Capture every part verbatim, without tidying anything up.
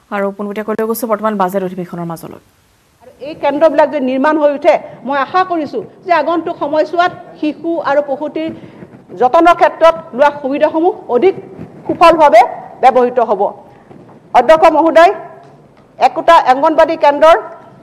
আৰু পোনপটীয়াকৈ গৈছো বৰ্তমান বাজেট অধিৱেশনৰ মাজলৈ আৰু এই কেন্দ্ৰবিলাক যে নিৰ্মাণ হৈ উঠে মই আশা কৰিছোঁ যে আগন্তুক সময়ছোৱাত শিশু আৰু পশুটিৰ যতনৰ ক্ষেত্ৰত লোৱা সুবিধাসমূহ অধিক সুফলভাৱে ব্যৱহৃত হ'ব। অধ্যক্ষ মহোদয়, একোটা অংগনবাড়ী কেন্দ্ৰৰ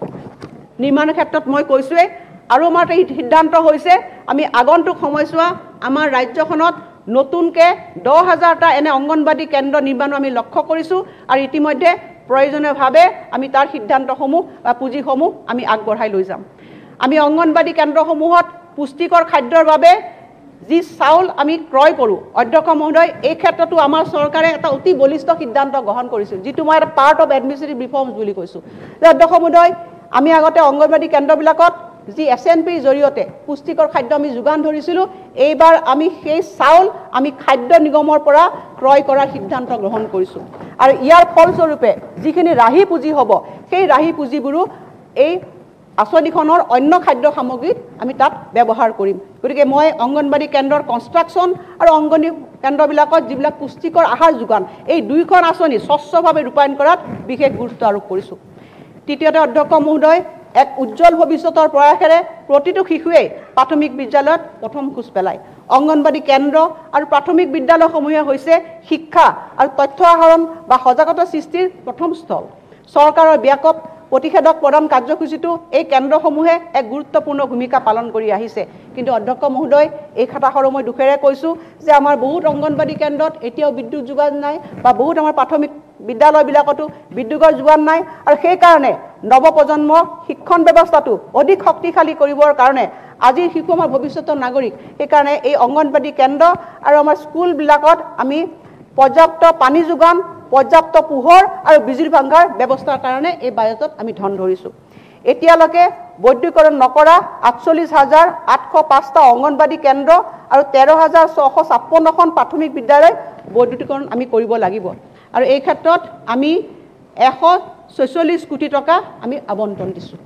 নিৰ্মাণৰ ক্ষেত্ৰত মই কৈছোৱে আৰু আমাৰ এই সিদ্ধান্ত হৈছে আমি আগন্তুক সময়ছোৱা আমাৰ ৰাজ্যখনত নতুনকৈ দহ হাজাৰটা এনে অংগনবাড়ী কেন্দ্ৰ নিৰ্মাণ আমি লক্ষ্য কৰিছোঁ আৰু ইতিমধ্যে প্ৰয়োজনীয়ভাৱে আমি তাৰ সিদ্ধান্তসমূহ বা পুঁজিসমূহ আমি আগবঢ়াই লৈ যাম। আমি অংগনবাড়ী কেন্দ্ৰসমূহত পুষ্টিকৰ খাদ্যৰ বাবে যি চাউল আমি ক্ৰয় কৰোঁ, অধ্যক্ষ মহোদয়, এই ক্ষেত্ৰতো আমাৰ চৰকাৰে এটা অতি বলিষ্ঠ সিদ্ধান্ত গ্ৰহণ কৰিছিল, যিটো মই এটা পাৰ্ট অফ এডমিনিষ্ট্ৰেটিভ ৰিফৰ্মছ বুলি কৈছোঁ। যে অধ্যক্ষ মহোদয়, আমি আগতে অংগনবাড়ী কেন্দ্ৰবিলাকত যি এছ এন পিৰ জৰিয়তে পুষ্টিকৰ খাদ্য আমি যোগান ধৰিছিলোঁ, এইবাৰ আমি সেই চাউল আমি খাদ্য নিগমৰ পৰা ক্ৰয় কৰাৰ সিদ্ধান্ত গ্ৰহণ কৰিছোঁ আৰু ইয়াৰ ফলস্বৰূপে যিখিনি ৰাহি পুঁজি হ'ব সেই ৰাহি পুঁজিবোৰো এই আঁচনিখনৰ অন্য খাদ্য সামগ্ৰীত আমি তাত ব্যৱহাৰ কৰিম। গতিকে মই অংগনবাড়ী কেন্দ্ৰৰ কনষ্ট্ৰাকশ্যন আৰু অংগনবাড়ী কেন্দ্ৰবিলাকত যিবিলাক পুষ্টিকৰ আহাৰ যোগান এই দুইখন আঁচনি স্বচ্ছভাৱে ৰূপায়ণ কৰাত বিশেষ গুৰুত্ব আৰোপ কৰিছোঁ। তৃতীয়তে অধ্যক্ষ মহোদয়, এক উজ্জ্বল ভৱিষ্যতৰ প্ৰয়াসেৰে প্ৰতিটো শিশুৱেই প্ৰাথমিক বিদ্যালয়ত প্ৰথম খোজ পেলায়। অংগনবাড়ী কেন্দ্ৰ আৰু প্ৰাথমিক বিদ্যালয়সমূহে হৈছে শিক্ষা আৰু তথ্য আহৰণ বা সজাগতা সৃষ্টিৰ প্ৰথম স্থল। চৰকাৰৰ ব্যাপক প্ৰতিষেধক প্ৰদান কাৰ্যসূচীটো এই কেন্দ্ৰসমূহে এক গুৰুত্বপূৰ্ণ ভূমিকা পালন কৰি আহিছে। কিন্তু অধ্যক্ষ মহোদয়, এই কথাষাৰো মই দুখেৰে কৈছোঁ যে আমাৰ বহুত অংগনবাড়ী কেন্দ্ৰত এতিয়াও বিদ্যুৎ যোগান নাই বা বহুত আমাৰ প্ৰাথমিক বিদ্যালয়বিলাকতো বিদ্যুৎৰ যোগান নাই আৰু সেইকাৰণে নৱপ্ৰজন্মৰ শিক্ষণ ব্যৱস্থাটো অধিক শক্তিশালী কৰিবৰ কাৰণে আজিৰ শিশু আমাৰ ভৱিষ্যতৰ নাগৰিক, সেইকাৰণে এই অংগনবাড়ী কেন্দ্ৰ আৰু আমাৰ স্কুলবিলাকত আমি পৰ্যাপ্ত পানী যোগান, পৰ্যাপ্ত পোহৰ আৰু বিজুলী ভাংগাৰ ব্যৱস্থাৰ কাৰণে এই বাজেটত আমি ধন ধৰিছোঁ। এতিয়ালৈকে বৈদ্যুতিকৰণ নকৰা আঠচল্লিছ হাজাৰ আঠশ পাঁচটা অংগনবাড়ী কেন্দ্ৰ আৰু তেৰ হাজাৰ ছশ ছাপন্নখন প্ৰাথমিক বিদ্যালয় বৈদ্যুতিকৰণ আমি কৰিব লাগিব আৰু এই ক্ষেত্ৰত আমি এশ ছয়চল্লিছ কোটি টকা আমি আবণ্টন দিছোঁ।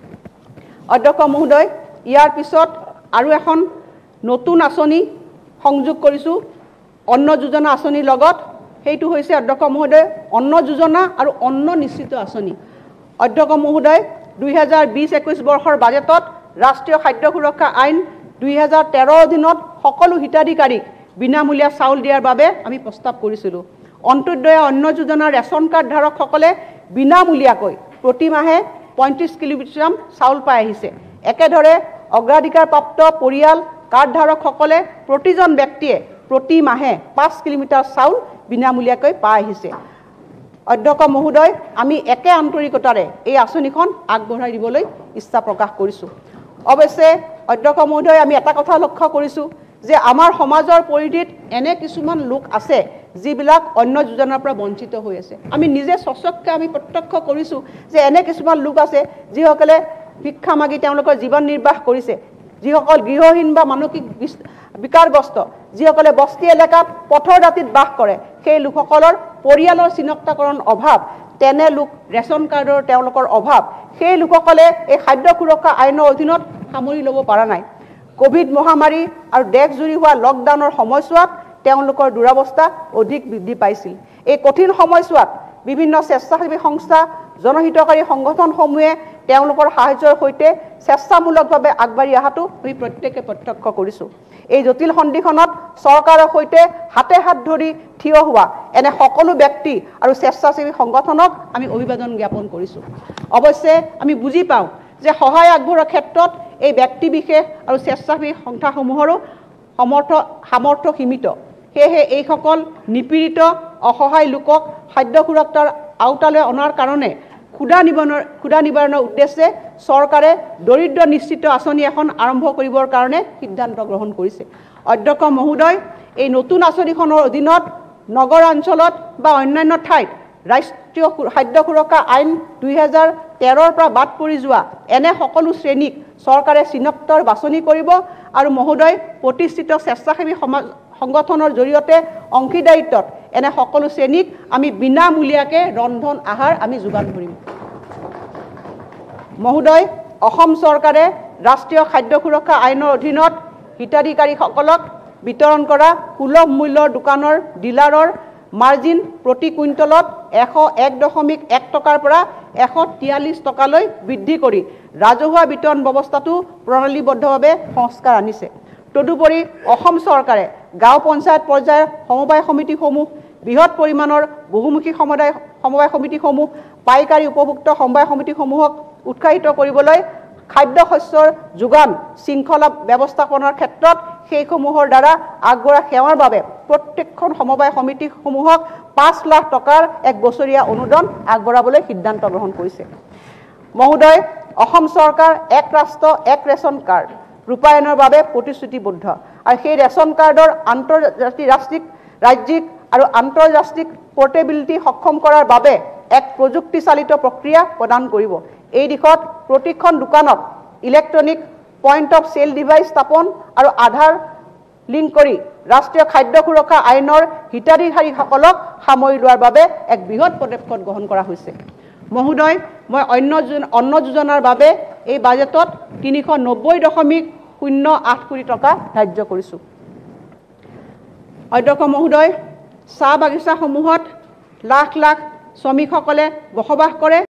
অধ্যক্ষ মহোদয়, ইয়াৰ পিছত আৰু এখন নতুন আঁচনি সংযোগ কৰিছোঁ অন্ন যোজনা আঁচনিৰ লগত, সেইটো হৈছে অধ্যক্ষ মহোদয় অন্ন যোজনা আৰু অন্ন নিশ্চিত আঁচনি। অধ্যক্ষ মহোদয়, দুই হাজাৰ বিছ একৈছ বৰ্ষৰ বাজেটত ৰাষ্ট্ৰীয় খাদ্য সুৰক্ষা আইন দুই হাজাৰ তেৰৰ অধীনত সকলো হিতাধিকাৰীক বিনামূলীয়া চাউল দিয়াৰ বাবে আমি প্ৰস্তাৱ কৰিছিলোঁ। অন্ত্যোদয় অন্ন যোজনাৰ ৰেচন কাৰ্ড ধাৰকসকলে বিনামূলীয়াকৈ প্ৰতিমাহে পঁয়ত্ৰিছ কিলোগ্ৰাম চাউল পাই আহিছে। একেদৰে অগ্ৰাধিকাৰপ্ৰাপ্ত পৰিয়াল কাৰ্ডধাৰকসকলে প্ৰতিজন ব্যক্তিয়ে প্ৰতি মাহে পাঁচ কিলোমিটাৰ চাউল বিনামূলীয়াকৈ পাই আহিছে। অধ্যক্ষ মহোদয়, আমি একে আন্তৰিকতাৰে এই আঁচনিখন আগবঢ়াই দিবলৈ ইচ্ছা প্ৰকাশ কৰিছোঁ। অৱশ্যে অধ্যক্ষ মহোদয়, আমি এটা কথা লক্ষ্য কৰিছোঁ যে আমাৰ সমাজৰ পৰিধিত এনে কিছুমান লোক আছে যিবিলাক অন্য যোজনাৰ পৰা বঞ্চিত হৈ আছে। আমি নিজে স্বচক্ষে আমি প্ৰত্যক্ষ কৰিছোঁ যে এনে কিছুমান লোক আছে যিসকলে ভিক্ষা মাগি তেওঁলোকৰ জীৱন নিৰ্বাহ কৰিছে, যিসকল গৃহহীন বা মানসিক বিকাৰগ্ৰস্ত, যিসকলে বস্তি এলেকাত পথৰ দাঁতিত বাস কৰে, সেই লোকসকলৰ পৰিয়ালৰ চিনাক্তকৰণ অভাৱ, তেনে লোক ৰেচন কাৰ্ডৰ তেওঁলোকৰ অভাৱ, সেই লোকসকলে এই খাদ্য সুৰক্ষা আইনৰ অধীনত সামৰি ল'ব পৰা নাই। কোভিড মহামাৰী আৰু দেশজুৰি হোৱা লকডাউনৰ সময়ছোৱাত তেওঁলোকৰ দুৰৱস্থা অধিক বৃদ্ধি পাইছিল। এই কঠিন সময়ছোৱাত বিভিন্ন স্বেচ্ছাসেৱী সংস্থা, জনহিতকাৰী সংগঠনসমূহে তেওঁলোকৰ সাহায্যৰ সৈতে স্বেচ্ছামূলকভাৱে আগবাঢ়ি অহাটো আমি প্ৰত্যেকে প্ৰত্যক্ষ কৰিছোঁ। এই জটিল সন্ধিখনত চৰকাৰৰ সৈতে হাতে হাত ধৰি থিয় হোৱা এনে সকলো ব্যক্তি আৰু স্বেচ্ছাসেৱী সংগঠনক আমি অভিবাদন জ্ঞাপন কৰিছোঁ। অৱশ্যে আমি বুজি পাওঁ যে সহায় আগবঢ়োৱাৰ ক্ষেত্ৰত এই ব্যক্তি বিশেষ আৰু স্বেচ্ছাসেৱী সংস্থাসমূহৰো সমৰ্থ সামৰ্থ্য সীমিত। সেয়েহে এইসকল নিপীড়িত অসহায় লোকক খাদ্য সুৰক্ষাৰ আওতালৈ অনাৰ কাৰণে ক্ষুধা নিবাৰণৰ ক্ষুধা নিবাৰণৰ উদ্দেশ্যে চৰকাৰে দৰিদ্ৰ নিশ্চিত আঁচনি এখন আৰম্ভ কৰিবৰ কাৰণে সিদ্ধান্ত গ্ৰহণ কৰিছে। অধ্যক্ষ মহোদয়, এই নতুন আঁচনিখনৰ অধীনত নগৰ অঞ্চলত বা অন্যান্য ঠাইত ৰাষ্ট্ৰীয় খাদ্য সুৰক্ষা আইন দুই হাজাৰ তেৰৰ পৰা বাদ পৰি যোৱা এনে সকলো শ্ৰেণীক চৰকাৰে চিনাক্তৰ বাছনি কৰিব আৰু মহোদয় প্ৰতিষ্ঠিত স্বেচ্ছাসেৱী সমাজ সংগঠনৰ জৰিয়তে অংশীদাৰিত্বত এনে সকলো শ্ৰেণীক আমি বিনামূলীয়াকৈ ৰন্ধন আহাৰ আমি যোগান ধৰিম। মহোদয়, অসম চৰকাৰে ৰাষ্ট্ৰীয় খাদ্য সুৰক্ষা আইনৰ অধীনত হিতাধিকাৰীসকলক বিতৰণ কৰা সুলভ মূল্যৰ দোকানৰ ডিলাৰৰ মাৰ্জিন প্ৰতি কুইণ্টলত এশ এক দশমিক এক টকাৰ পৰা এশ তিয়াল্লিছ টকালৈ বৃদ্ধি কৰি ৰাজহুৱা বিতৰণ ব্যৱস্থাটো প্ৰণালীবদ্ধভাৱে সংস্কাৰ আনিছে। তদুপৰি অসম চৰকাৰে গাঁও পঞ্চায়ত পৰ্যায়ৰ সমবায় সমিতিসমূহ, বৃহৎ পৰিমাণৰ বহুমুখী সমবায় সমবায় সমিতিসমূহ, পাইকাৰী উপভোক্তা সমবায় সমিতিসমূহক উৎসাহিত কৰিবলৈ খাদ্য শস্যৰ যোগান শৃংখলা ব্যৱস্থাপনাৰ ক্ষেত্ৰত সেইসমূহৰ দ্বাৰা আগবঢ়া সেৱাৰ বাবে প্ৰত্যেকখন সমবায় সমিতিসমূহক পাঁচ লাখ টকাৰ এক বছৰীয়া অনুদান আগবঢ়াবলৈ সিদ্ধান্ত গ্ৰহণ কৰিছে। মহোদয়, অসম চৰকাৰ এক ৰাষ্ট্ৰ এক ৰেচন কাৰ্ড ৰূপায়ণৰ বাবে প্ৰতিশ্ৰুতিবদ্ধ আৰু সেই ৰেচন কাৰ্ডৰ আন্তৰ্জাতিক ৰাষ্ট্ৰিক ৰাজ্যিক আৰু আন্তঃৰাষ্ট্ৰীয় পোৰ্টেবিলিটি সক্ষম কৰাৰ বাবে এক প্ৰযুক্তিচালিত প্ৰক্ৰিয়া প্ৰদান কৰিব। এই দিশত প্ৰতিখন দোকানত electronic point of sale device স্থাপন আৰু আধাৰ লিংক কৰি ৰাষ্ট্ৰীয় খাদ্য সুৰক্ষা আইনৰ হিতাধিকাৰীসকলক সামৰি লোৱাৰ বাবে এক বৃহৎ পদক্ষেপ গ্ৰহণ কৰা হৈছে। মহোদয়, মই অন্য অন্ন যোজনাৰ বাবে এই বাজেটত তিনিশ নব্বৈ দশমিক শূন্য আঠ কোটি টকা ধাৰ্য কৰিছোঁ। অধ্যক্ষ মহোদয়, চাহ বাগিচাসমূহত লাখ লাখ শ্ৰমিকসকলে বসবাস কৰে।